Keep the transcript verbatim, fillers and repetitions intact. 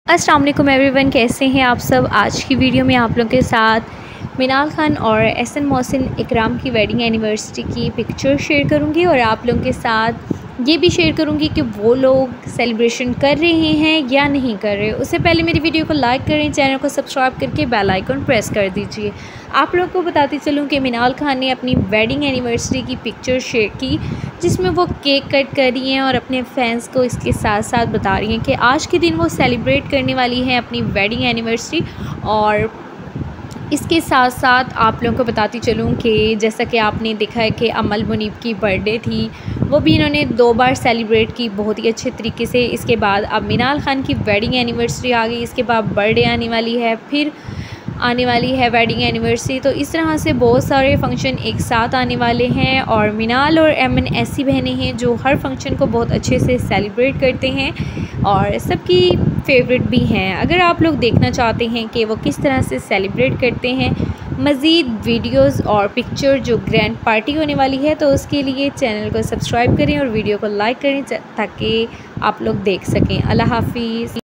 अस्सलाम वालेकुम एवरीवन, कैसे हैं आप सब। आज की वीडियो में आप लोगों के साथ मिनाल खान और एहसन मोहसिन इकराम की वेडिंग एनिवर्सरी की पिक्चर शेयर करूंगी और आप लोगों के साथ ये भी शेयर करूंगी कि वो लोग सेलिब्रेशन कर रहे हैं या नहीं कर रहे। उससे पहले मेरी वीडियो को लाइक करें, चैनल को सब्सक्राइब करके बेल आइकन प्रेस कर दीजिए। आप लोगों को बताती चलूँ कि मिनाल खान ने अपनी वेडिंग एनिवर्सरी की पिक्चर शेयर की, जिसमें वो केक कट कर रही हैं और अपने फैंस को इसके साथ साथ बता रही हैं कि आज के दिन वो सेलिब्रेट करने वाली हैं अपनी वेडिंग एनिवर्सरी। और इसके साथ साथ आप लोगों को बताती चलूँ कि जैसा कि आपने देखा है कि अमल मुनीब की बर्थडे थी, वो भी इन्होंने दो बार सेलिब्रेट की बहुत ही अच्छे तरीके से। इसके बाद अब मिनाल खान की वेडिंग एनिवर्सरी आ गई, इसके बाद बर्थडे आने वाली है, फिर आने वाली है वेडिंग एनिवर्सरी। तो इस तरह से बहुत सारे फंक्शन एक साथ आने वाले हैं और मिनाल और एमन ऐसी बहनें हैं जो हर फंक्शन को बहुत अच्छे से सेलिब्रेट करते हैं और सबकी फेवरेट भी हैं। अगर आप लोग देखना चाहते हैं कि वो किस तरह से सेलिब्रेट करते हैं, मज़ीद वीडियोस और पिक्चर जो ग्रैंड पार्टी होने वाली है, तो उसके लिए चैनल को सब्सक्राइब करें और वीडियो को लाइक करें ताकि आप लोग देख सकें। अल्लाह हाफिज़।